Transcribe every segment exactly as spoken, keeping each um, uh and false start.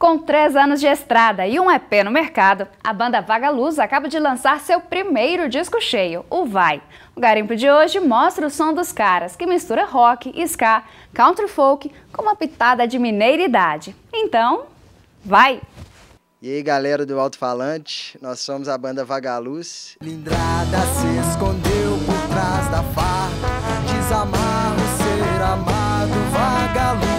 Com três anos de estrada e um E P no mercado, a banda Vagaluz acaba de lançar seu primeiro disco cheio, o Vai. O Garimpo de hoje mostra o som dos caras, que mistura rock, ska, country folk com uma pitada de mineiridade. Então, vai! E aí, galera do Alto-Falante, nós somos a banda Vagaluz. Lindrada se escondeu por trás da farra, desamarro ser amado, Vagaluz.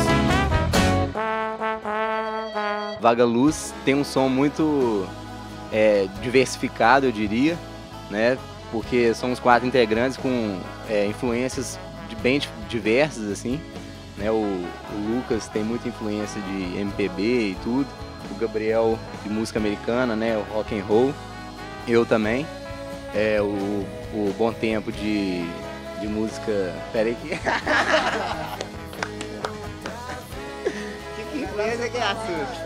Vagaluz tem um som muito é, diversificado, eu diria, né? Porque somos quatro integrantes com é, influências de bem diversas, assim, né? O, o Lucas tem muita influência de M P B e tudo, o Gabriel de música americana, né? O rock and roll, eu também, é, o, o Bom Tempo de, de música... Pera aí que... que influência que é a sua?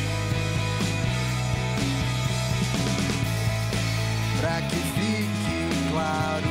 Pra que fique claro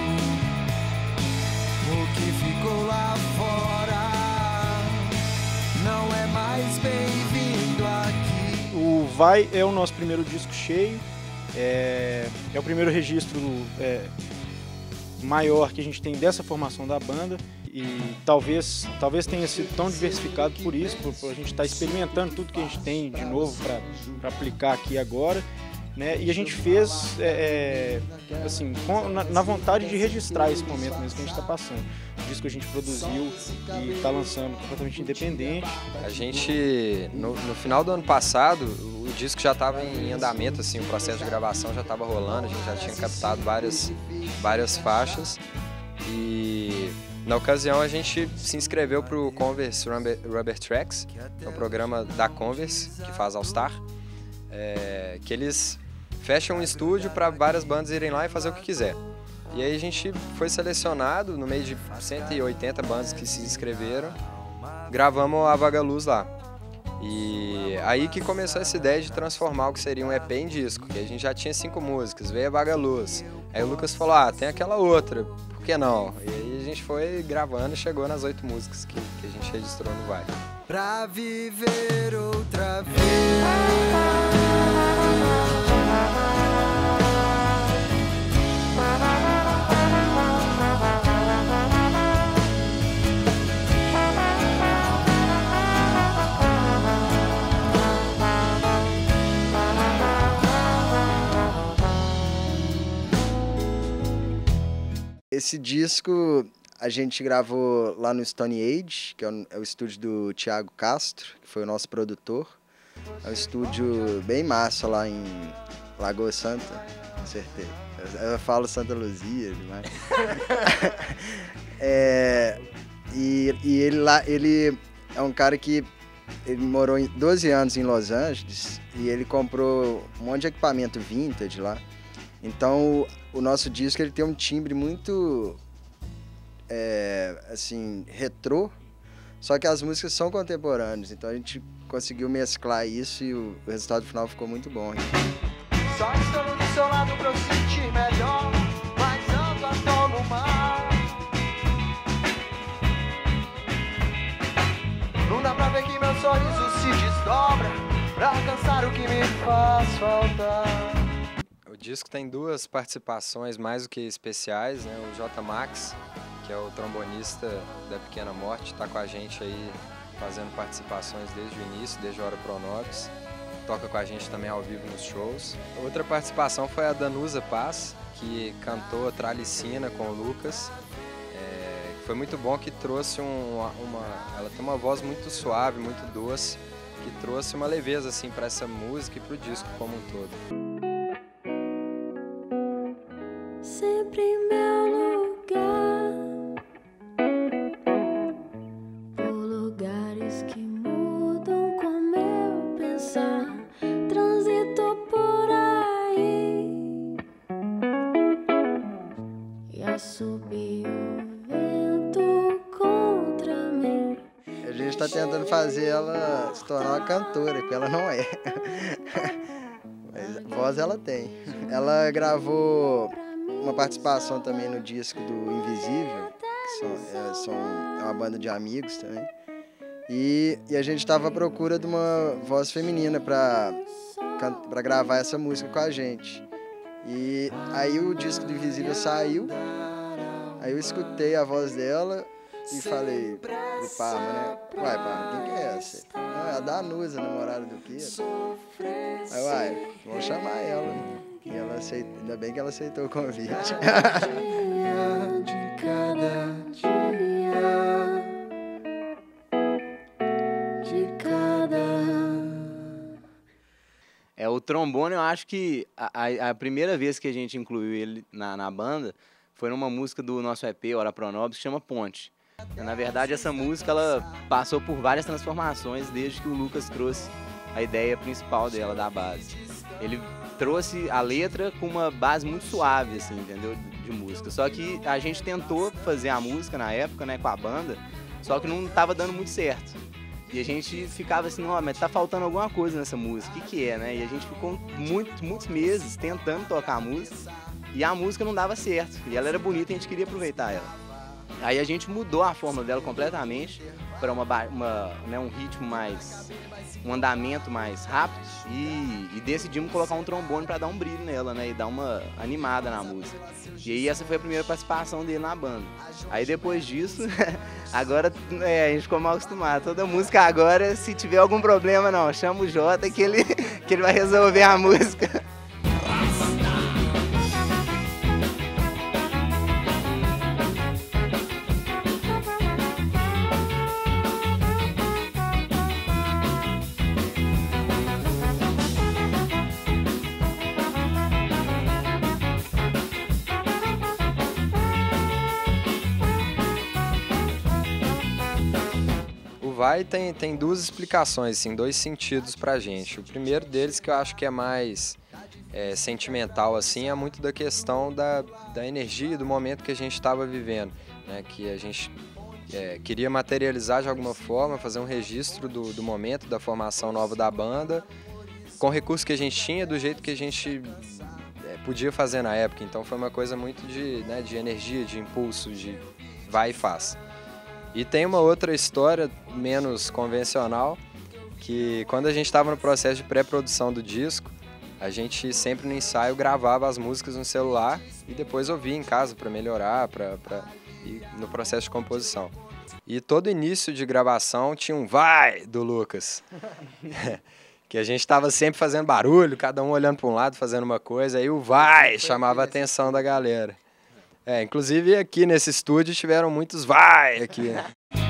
o que ficou lá fora não é mais bem-vindo aqui. O Vai é o nosso primeiro disco cheio, é, é o primeiro registro é, maior que a gente tem dessa formação da banda e talvez, talvez tenha sido tão diversificado por isso, por, por a gente estar experimentando tudo que a gente tem de novo para aplicar aqui agora. Né? E a gente fez é, assim, com, na, na vontade de registrar esse momento mesmo que a gente está passando. O disco a gente produziu e está lançando completamente independente. A gente, no, no final do ano passado, o disco já estava em andamento, assim, o processo de gravação já estava rolando, a gente já tinha captado várias, várias faixas e na ocasião a gente se inscreveu para o Converse Rubber, Rubber Tracks, que é um programa da Converse que faz All Star, é, que eles fecham um estúdio para várias bandas irem lá e fazer o que quiser. E aí a gente foi selecionado no meio de cento e oitenta bandas que se inscreveram, gravamos a Vagaluz lá. E aí que começou essa ideia de transformar o que seria um E P em disco, que a gente já tinha cinco músicas, veio a Vagaluz. Aí o Lucas falou, ah, tem aquela outra, por que não? E aí a gente foi gravando e chegou nas oito músicas que, que a gente registrou no Vai. Pra viver outra vez. Esse disco a gente gravou lá no Stone Age, que é o, é o estúdio do Thiago Castro, que foi o nosso produtor. É um estúdio bem massa lá em Lagoa Santa, acertei. Eu, eu falo Santa Luzia demais. é, e, e ele lá, ele é um cara que ele morou doze anos em Los Angeles e ele comprou um monte de equipamento vintage lá. Então o, o nosso disco ele tem um timbre muito é, assim, retrô, só que as músicas são contemporâneas, então a gente conseguiu mesclar isso e o, o resultado final ficou muito bom. Só estou do seu lado pra eu sentir melhor, mas ando a dor no mar. Não dá pra ver que meu sorriso se desdobra pra alcançar o que me faz faltar. O disco tem duas participações mais do que especiais, né? O J Max, que é o trombonista da Pequena Morte, está com a gente aí fazendo participações desde o início, desde a Hora Pronobis. Toca com a gente também ao vivo nos shows. Outra participação foi a Danusa Paz, que cantou Tralicina com o Lucas. É, foi muito bom, que trouxe um, uma... Ela tem uma voz muito suave, muito doce, que trouxe uma leveza assim, para essa música e para o disco como um todo. Sempre em meu lugar, por lugares que mudam como eu pensar, transito por aí e assobio o vento contra mim. A gente está tentando fazer ela se tornar uma cantora, que ela não é. Mas voz ela tem. Ela gravou uma participação também no disco do Invisível, que são, é, são, é uma banda de amigos também. E, e a gente estava à procura de uma voz feminina para para gravar essa música com a gente. E aí o disco do Invisível saiu, aí eu escutei a voz dela e falei pro Parma, né? Uai, Parma, quem que é essa? Não, é a Danusa, namorada do Pietro. Aí, uai, vamos chamar ela, né? E ela aceitou, ainda bem que ela aceitou o convite. De cada dia, de cada. É, o trombone, eu acho que a, a, a primeira vez que a gente incluiu ele na, na banda foi numa música do nosso E P, Ora Pro Nobis, que chama Ponte. Na verdade, essa música ela passou por várias transformações desde que o Lucas trouxe a ideia principal dela, da base. Ele trouxe a letra com uma base muito suave, assim, entendeu? De, de música. Só que a gente tentou fazer a música na época, né, com a banda, só que não estava dando muito certo. E a gente ficava assim, ó, mas tá faltando alguma coisa nessa música, o que que é, né? E a gente ficou muito, muitos meses tentando tocar a música e a música não dava certo. E ela era bonita e a gente queria aproveitar ela. Aí a gente mudou a forma dela completamente para uma, uma, né, um ritmo mais, um andamento mais rápido e, e decidimos colocar um trombone para dar um brilho nela, né, e dar uma animada na música. E aí essa foi a primeira participação dele na banda. Aí depois disso, agora é, a gente ficou mal acostumado. Toda música agora, se tiver algum problema, não, chama o Jota que ele, que ele vai resolver a música. Vai tem, tem duas explicações, assim, dois sentidos pra gente. O primeiro deles, que eu acho que é mais é, sentimental, assim, é muito da questão da, da energia, do momento que a gente estava vivendo, né? Que a gente é, queria materializar de alguma forma, fazer um registro do, do momento, da formação nova da banda, com o recurso que a gente tinha, do jeito que a gente é, podia fazer na época. Então foi uma coisa muito de, né, de energia, de impulso, de vai e faz. E tem uma outra história menos convencional, que quando a gente estava no processo de pré-produção do disco, a gente sempre no ensaio gravava as músicas no celular e depois ouvia em casa para melhorar, pra, pra, e no processo de composição. E todo início de gravação tinha um vai do Lucas, que a gente estava sempre fazendo barulho, cada um olhando para um lado, fazendo uma coisa, aí o vai chamava a atenção da galera. É, inclusive aqui nesse estúdio tiveram muitos vai aqui, né?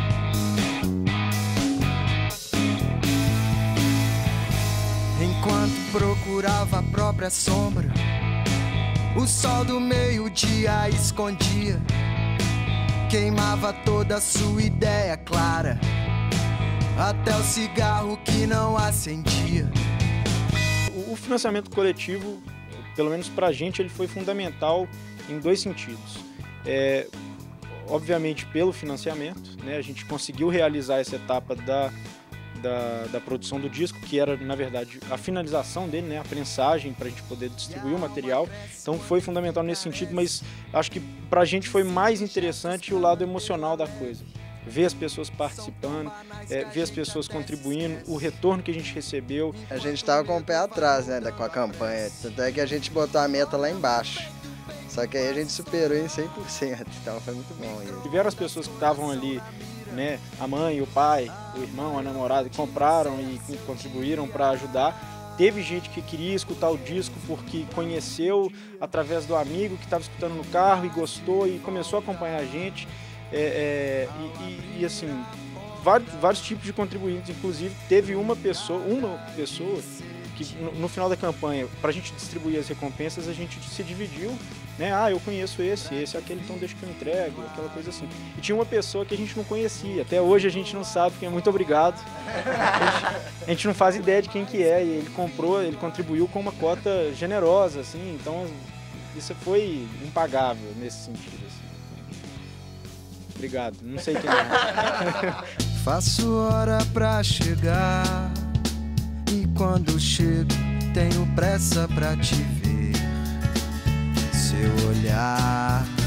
Enquanto procurava a própria sombra, o sol do meio-dia escondia, queimava toda a sua ideia clara, até o cigarro que não acendia. O financiamento coletivo, pelo menos pra gente, ele foi fundamental em dois sentidos. É, obviamente pelo financiamento, né, a gente conseguiu realizar essa etapa da, da, da produção do disco, que era, na verdade, a finalização dele, né, a prensagem para a gente poder distribuir o material. Então foi fundamental nesse sentido, mas acho que para a gente foi mais interessante o lado emocional da coisa. Ver as pessoas participando, é, ver as pessoas contribuindo, o retorno que a gente recebeu. A gente estava com o pé atrás, né, com a campanha, tanto é que a gente botou a meta lá embaixo. Só que aí a gente superou em cem por cento, então foi muito bom. E tiveram as pessoas que estavam ali, né, a mãe, o pai, o irmão, a namorada, que compraram e contribuíram para ajudar. Teve gente que queria escutar o disco porque conheceu através do amigo que estava escutando no carro e gostou e começou a acompanhar a gente. É, é, e, e, e assim, vários, vários tipos de contribuintes, inclusive teve uma pessoa, uma pessoa que no, no final da campanha, para a gente distribuir as recompensas, a gente se dividiu, né? Ah, eu conheço esse, esse, aquele, então deixa que eu entrego, aquela coisa assim. E tinha uma pessoa que a gente não conhecia, até hoje a gente não sabe quem é, muito obrigado. A gente, a gente não faz ideia de quem que é, e ele comprou, ele contribuiu com uma cota generosa, assim, então isso foi impagável nesse sentido, assim. Obrigado, não sei quem é. Faço hora pra chegar, e quando chego tenho pressa pra te ver. Seu olhar. Pra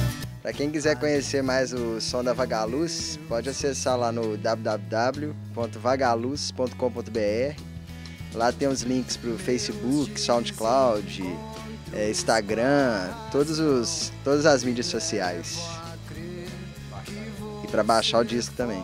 Para quem quiser conhecer mais o som da Vagaluz, pode acessar lá no w w w ponto vagaluz ponto com ponto b r. Lá tem os links para o Facebook, SoundCloud, é, Instagram, todos os, todas as mídias sociais. E para baixar o disco também.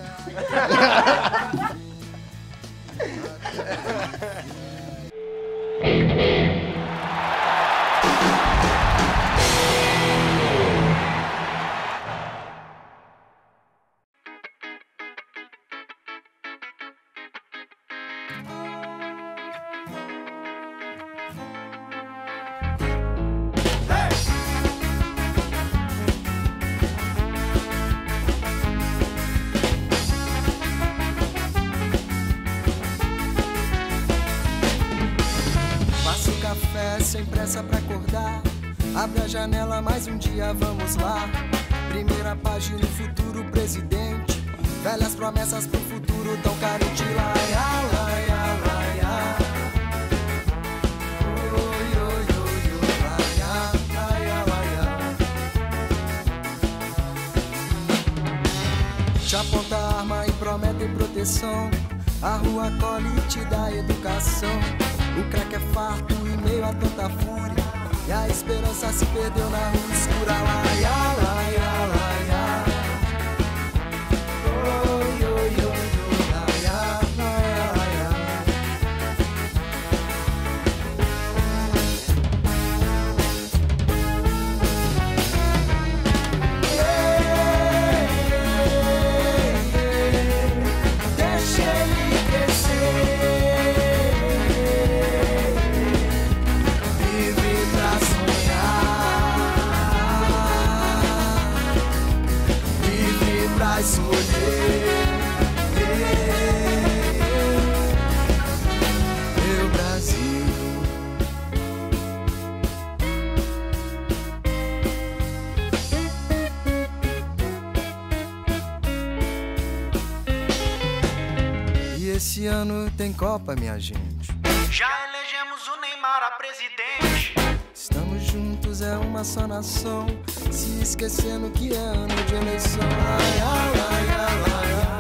Sem pressa pra acordar, abre a janela, mais um dia, vamos lá. Primeira página, futuro presidente, velhas promessas pro futuro tão carente. Laia, laia, laia. Oi, oi, oi, oi, laia, laia, laia. Te aponta a arma e prometem proteção, a rua colhe e te dá educação. O crack é farto em meio a tanta fúria, e a esperança se perdeu na rua escura. Laia, laia, laia. Oi, oi, oi, oi, laia, laia, laia. Deixa ele crescer. Escolher meu Brasil. E esse ano tem Copa, minha gente. Já elegemos o Neymar a presidente. Estamos juntos, é uma só nação, se esquecendo que é ano de eleição. Laia, laia, laia.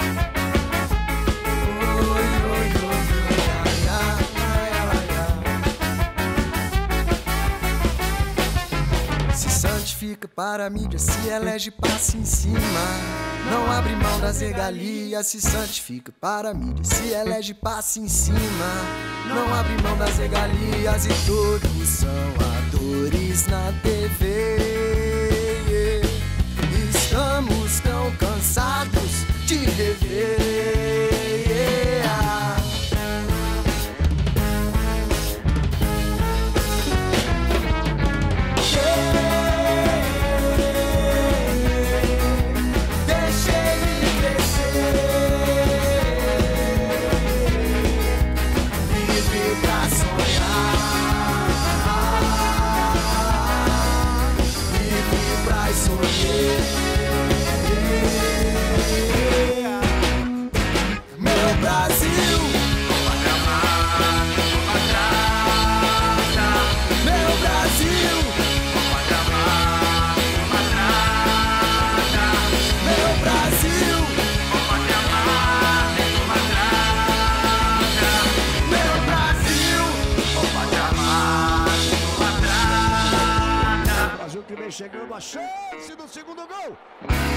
Oi, oi, oi, oi, laia, laia, laia. Se santifica para a mídia, se elege, passa em cima. Não abre mão das regalias, se santifica para a mídia, se elege, passa em cima. Não abre mão das regalias e todos são atores na T V. Estamos tão cansados de rever. Deixa ele crescer. Vive pra sonhar. Vive pra escolher. Meu Brasil, pátria amada, patrata. Meu Brasil, pátria amada, patrata. Meu Brasil, pátria amada, patrata. Meu Brasil, pátria amada, patrata. O Brasil que vem chegando, a chance do segundo gol.